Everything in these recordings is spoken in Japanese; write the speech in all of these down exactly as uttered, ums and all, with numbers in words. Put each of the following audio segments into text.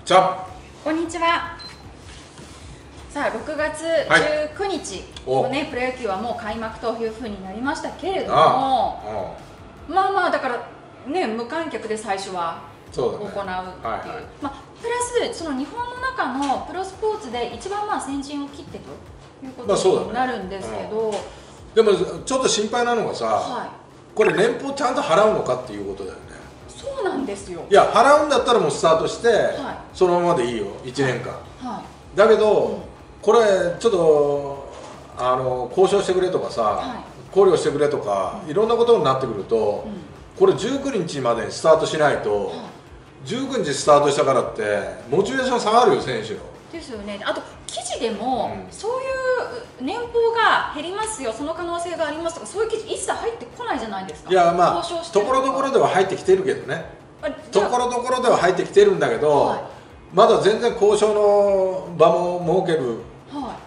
じゃこんにちは。さあろくがつじゅうくにちのね、プロ野球はもう開幕というふうになりましたけれども、ああまあまあだからね、無観客で最初は行うっていう、まあプラスその日本の中のプロスポーツで一番まあ先陣を切ってということになるんですけど、 まあでもちょっと心配なのがさ、はい、これ年俸ちゃんと払うのかっていうことだよね。 そうなんですよ。 いや払うんだったらもうスタートして、はい、そのままでいいよいちねんかん、はいはい、だけど、うん、これちょっとあの交渉してくれとかさ、はい、考慮してくれとか、うん、いろんなことになってくると、うん、これじゅうくにちまでにスタートしないと、はい、じゅうくにちスタートしたからってモチベーション下がるよ選手の。 ですよね。あと記事でも、うん、そういう年俸が減りますよ、その可能性がありますとか、そういう記事一切入ってこないじゃないですか。 いやまあところどころでは入ってきてるけどね、ところどころでは入ってきてるんだけど、はい、まだ全然交渉の場も設ける、はい、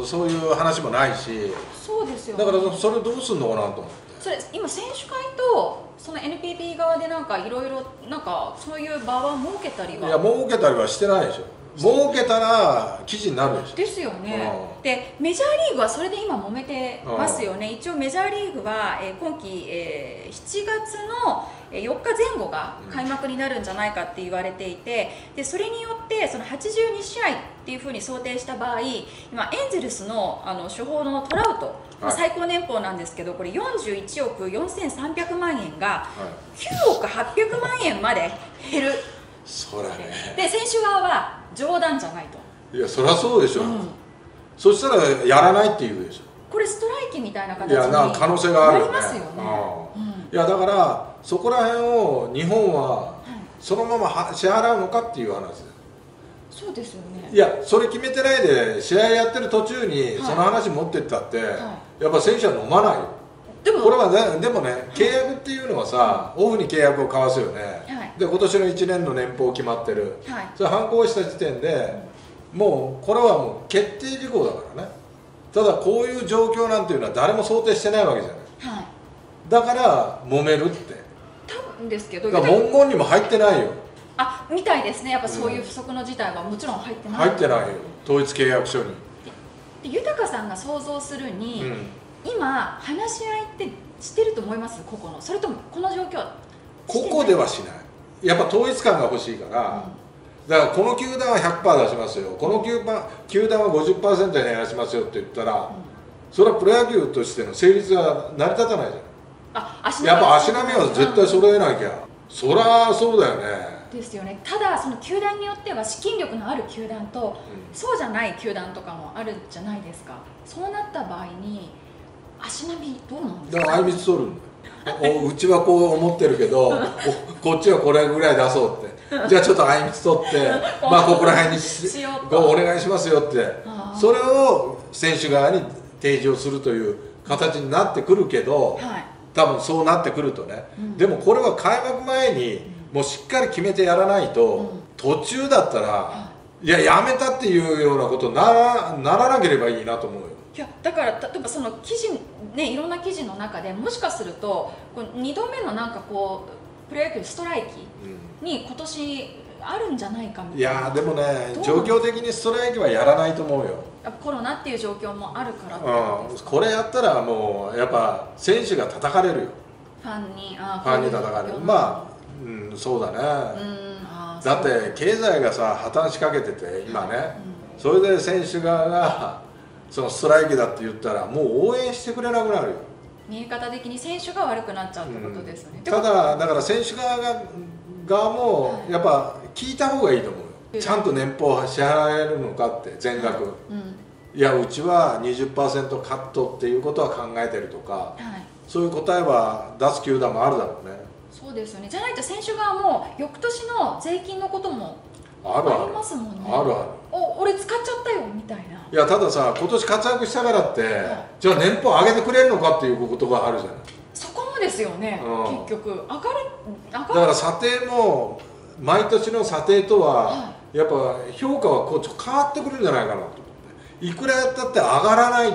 そういう話もないし、 そうですよね、 だからそれどうすんのかなと思って。 それ今選手会とその エヌピービー 側でなんかいろいろなんかそういう場は設けたりは。 いや設けたりはしてないでしょ。設けたら記事になるでしょ。 ですよね。でメジャーリーグはそれで今揉めてますよね。一応メジャーリーグは、えー、今季、えー、しちがつのよっかぜん後が開幕になるんじゃないかって言われていて、でそれによってそのはちじゅうにしあいっていうふうに想定した場合、今エンゼルスのあの主砲のトラウト、はい、最高年俸なんですけど、これよんじゅういちおくよんせんさんびゃくまんえんがきゅうおくはっぴゃくまんえんまで減る。 そらね。 で選手側は冗談じゃないと。 いやそりゃそうでしょ、うん、そしたらやらないって言うでしょ。 これストライキみたいな形にいやな可能性があるよね。 なりますよね。 うん、いやだからそこら辺を日本はそのままは支払うのかっていう話です。 そうですよね。 いやそれ決めてないで試合やってる途中にその話持ってったって、はいはい、やっぱ選手は飲まないよ。でもこれはね、でもね、契約っていうのはさ、オフに契約を交わすよね、はい、で今年のいちねんの年俸決まってる、はい、それ反抗した時点で、もうこれはもう決定事項だからね。ただこういう状況なんていうのは誰も想定してないわけじゃない、はい、だから揉めるって多分ですけど、 だから文言にも入ってないよ。 あ、みたいですね。やっぱそういう不測の事態はもちろん入ってない、 入ってないよ、統一契約書に。 で豊さんが想像するに、うん、今話し合いってしてると思います？個々の、それともこの状況は個々ではしない。やっぱ統一感が欲しいから、うん、だからこの球団は ひゃくパーセント 出しますよ、この球団球団は ごじゅっパーセント で減らしますよって言ったら、うん、それはプロ野球としての成立が成り立たないじゃない。あ、足並みやっぱ足並みは絶対揃えなきゃ、うん、そりゃそうだよね。 ですよね。ただその球団によっては資金力のある球団と、うん、そうじゃない球団とかもあるじゃないですか。そうなった場合に足並みどうなんですか？ だからあいみつ取るんだよ。うちはこう思ってるけどこっちはこれぐらい出そうってじゃあちょっとあいみつ取ってまあここら辺にしようとお願いしますよって、それを選手側に提示をするという形になってくるけど、はい、多分そうなってくるとね、うん、でもこれは開幕前にもうしっかり決めてやらないと、うん、途中だったら、いややめたっていうようなことになら、ならなければいいなと思うよ。 いやだから例えばその記事ね、いろんな記事の中でもしかするとこうにどめのなんかこうプロ野球ストライキに今年あるんじゃないかみたいな。 いやでもね、状況的にストライキはやらないと思うよ。 コロナっていう状況もあるからってことですか？これやったらもうやっぱ選手が叩かれるよ。 ファンにあファンに叩かれる。まあうん、そうだね。うん、あだって経済がさ破綻しかけてて今ね、うん、それで選手側がそのストライキだって言ったらもう応援してくれなくなるよ。 見え方的に選手が悪くなっちゃうってことですよね、うん、 ただだから選手側が側もやっぱ聞いた方がいいと思うよ、はい、ちゃんと年俸支払えるのかって全額、はい、うん、いやうちは にじゅっパーセント カットっていうことは考えてるとか、はい、そういう答えは出す球団もあるだろうね。 そうですよね。じゃないと選手側も翌年の税金のこともありますもんね。 あるある。 お、俺使っちゃったよみたいな。 いやたださ、今年活躍したからって、はい、じゃあ年俸上げてくれるのかっていうことがあるじゃない。 そこもですよね、うん、結局上がる上がる。 だから査定も毎年の査定とは、はい、やっぱ評価はこう変わってくるんじゃないかなと思って。いくらやったって上がらないって。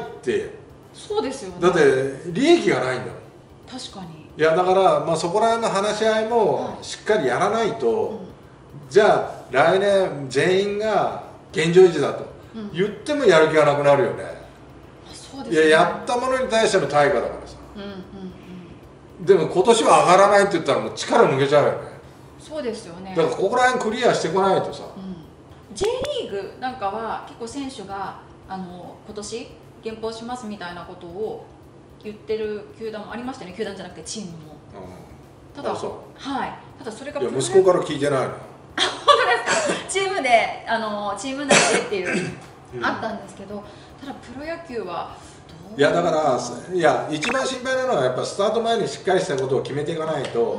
そうですよね。 だって利益がないんだもん。 確かに。 いやだから、まあ、そこら辺の話し合いもしっかりやらないと、はい、 じゃあ来年全員が現状維持だと言ってもやる気がなくなるよね。 うん、そうですね。 いや、やったものに対しての対価だからさ。 うんうんうん、 でも今年は上がらないって言ったらもう力抜けちゃうよね。 そうですよね。 だからここら辺クリアしてこないとさ、 うん、J リーグなんかは結構選手があの今年減俸しますみたいなことを言ってる球団もありましたね。球団じゃなくてチームも、うん、ただ、はい、ただそれがいや息子から聞いてないの。 本当ですか。チームであのチーム内でっていう、うん、あったんですけど、ただプロ野球はどう。 いやだからいや一番心配なのはやっぱスタート前にしっかりしたことを決めていかないと、うん、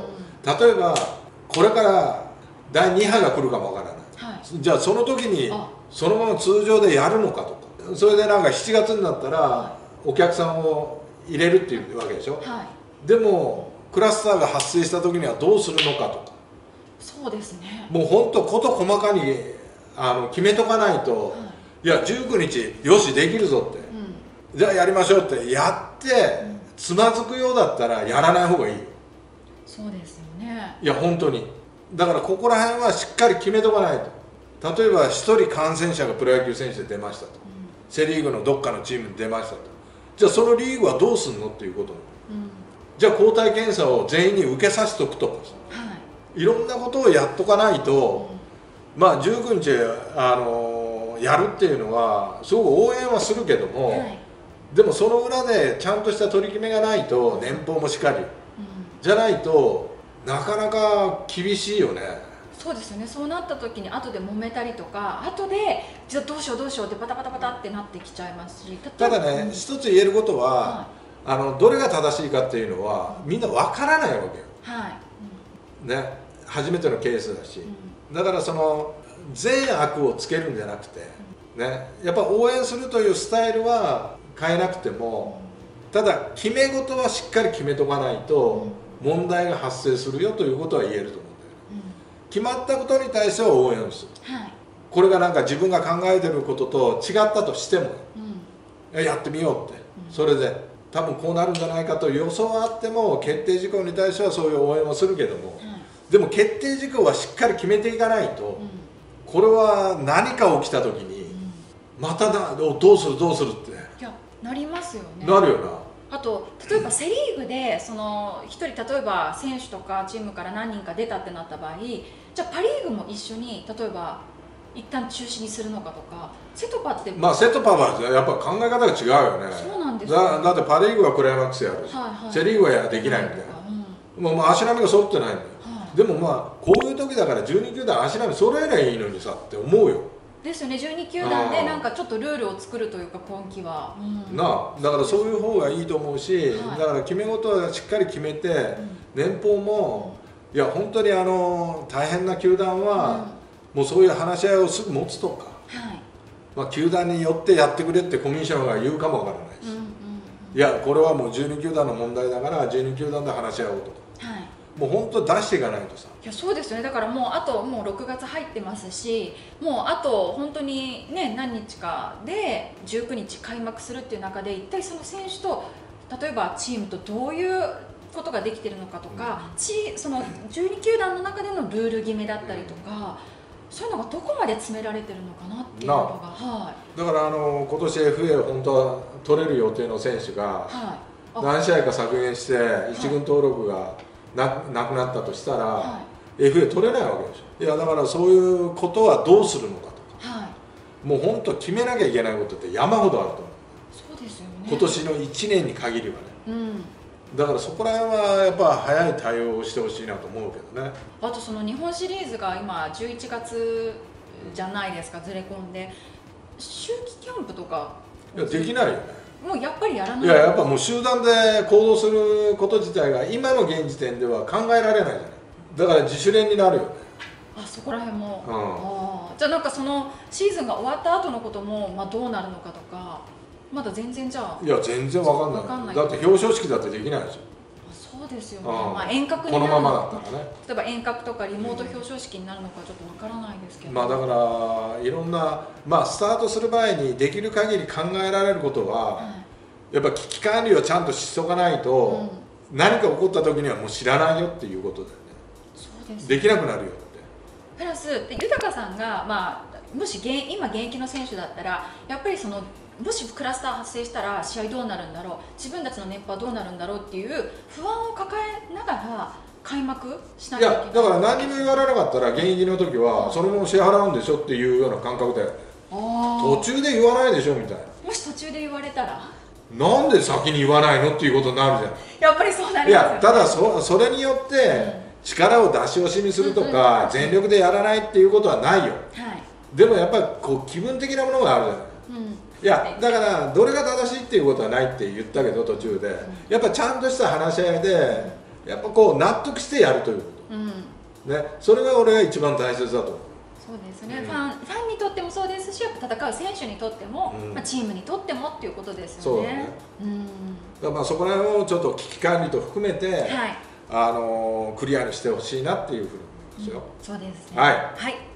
例えばこれからだいに波が来るかもわからない、はい、じゃあその時にそのまま通常でやるのかとか、それでなんかしちがつになったらお客さんを入れるっていうわけでしょ、はい、でもクラスターが発生した時にはどうするのかとか。 そうですね。 もう本当事細かにあの決めとかないと、はい、いやじゅうくにちよしできるぞって、うん、じゃあやりましょうってやって、うん、つまずくようだったらやらない方がいいよ。 そうですよね。 いや本当にだからここら辺はしっかり決めとかないと。例えばひとり感染者がプロ野球選手で出ましたと、うん、セ・リーグのどっかのチームに出ましたと、じゃあそのリーグはどうすんのっていうこと、うん、じゃあ抗体検査を全員に受けさせておくとかさ、はい、いろんなことをやっとかないと、うん、まあじゅうくにち、あのー、やるっていうのはすごく応援はするけども、はい、でもその裏でちゃんとした取り決めがないと年俸もしかり、うん、じゃないとなかなか厳しいよね。 そうですよね。そうなった時に後で揉めたりとか、後でじゃあどうしようどうしようってバタバタバタってなってきちゃいますし、 ただね、うん、一つ言えることは、はい、あのどれが正しいかっていうのはみんなわからないわけよ、はい、うん、ね、初めてのケースだし、うん、だからその善悪をつけるんじゃなくて、うん、ね、やっぱ応援するというスタイルは変えなくても、うん、ただ決め事はしっかり決めとかないと問題が発生するよということは言えると思う。決まったことに対しては応援をする、はい、これがなんか自分が考えてることと違ったとしても、うん、やってみようって、うん、それで多分こうなるんじゃないかと予想はあっても決定事項に対してはそういう応援をするけども、はい、でも決定事項はしっかり決めていかないと、うん、これは何か起きた時に、うん、まただどうするどうするっていやなりますよね。 なるよな。 あと例えばセ・リーグでそのひとり例えば選手とかチームから何人か出たってなった場合、じゃあパ・リーグも一緒に例えば一旦中止にするのかとか、セトパってまあセトパはやっぱ考え方が違うよね。 そうなんですよ、ね、 だ, だってパ・リーグはクライマックスやる、はいはい、セ・リーグはできないみたいな、うん、もうもう足並みが揃ってないんだよ、はい、でもまあこういう時だからじゅうに球団足並み揃えりゃいいのにさって思うよ。 ですよね。じゅうに球団でなんかちょっとルールを作るというか今季は、うん、 なあだからそういう方がいいと思うし、はい、だから決め事はしっかり決めて、うん、年俸も、うん、いや本当にあの大変な球団は、うん、もうそういう話し合いをすぐ持つとか、はい、まあ、球団によってやってくれってコミッショナーが言うかもわからないし、うんうんうん、いやこれはもうじゅうに球団の問題だからじゅうに球団で話し合おうとか、はい、もう本当出していかないとさ。 いやそうですよね。だからもうあともうろくがつ入ってますし、もうあと本当にね何日かでじゅうくにち開幕するっていう中で一体その選手と例えばチームとどういうことができてるのかとか、うん、チそのじゅうに球団の中でのルール決めだったりとか、うん、そういうのがどこまで詰められてるのかなっていうのが、はい、 だからあの今年 エフエー 本当は取れる予定の選手が何試合か削減して一軍登録がなくなったとしたら、はい、エフエー 取れないわけでしょ。いやだからそういうことはどうするのかとか、はい、もう本当決めなきゃいけないことって山ほどあると思う。 そうですよね。 今年のいちねんに限りはね、うん、だからそこら辺はやっぱ早い対応をしてほしいなと思うけどね。 あとその日本シリーズが今じゅういちがつじゃないですか、ずれ込んで秋季キャンプとかいやできないよね。 もうやっぱりやらない。 いややっぱもう集団で行動すること自体が今の現時点では考えられないじゃない。だから自主練になるよね。 あそこら辺も、うん、あじゃあなんかそのシーズンが終わった後のことも、まあ、どうなるのかとかまだ全然じゃあいや全然わかんない。かんないだって表彰式だってできないでしょ。 そうですよね、まあ、遠隔になるのかこのままだったらね、例えば遠隔とかリモート表彰式になるのかちょっとわからないですけど、 うん、まあだからいろんな、まあ、スタートする前にできる限り考えられることは、はい、やっぱ危機管理をちゃんとしとかないと、うん、何か起こった時にはもう知らないよっていうことだよね。そうですね。できなくなるよって。 プラスで豊さんが、まあ、もし現今現役の選手だったらやっぱりそのもしクラスター発生したら試合どうなるんだろう、自分たちの熱波はどうなるんだろうっていう不安を抱えながら開幕しないいといけない。 やだから何にも言われなかったら現役の時はそのまま支払うんでしょっていうような感覚だよね。途中で言わないでしょみたいな。 もし途中で言われたらなんで先に言わないのっていうことになるじゃん。 やっぱりそうなりますよね。 いやただ そ, それによって力を出し惜しみするとか全力でやらないっていうことはないよ、はい、でもやっぱりこう気分的なものがあるじゃない、うん、いやだからどれが正しいっていうことはないって言ったけど途中で、うん、やっぱちゃんとした話し合いでやっぱこう納得してやるということ、うんね、それが俺が一番大切だと思う。 そうですね、うん、ファン、ファンにとってもそうですし、やっぱ戦う選手にとっても、うんまあ、チームにとってもっていうことですよね。そうだね、うん、だからまあそこら辺をちょっと危機管理と含めて、はい、あのー、クリアにしてほしいなっていうふうに思いますよ、 うん、そうですね、 はい、 はい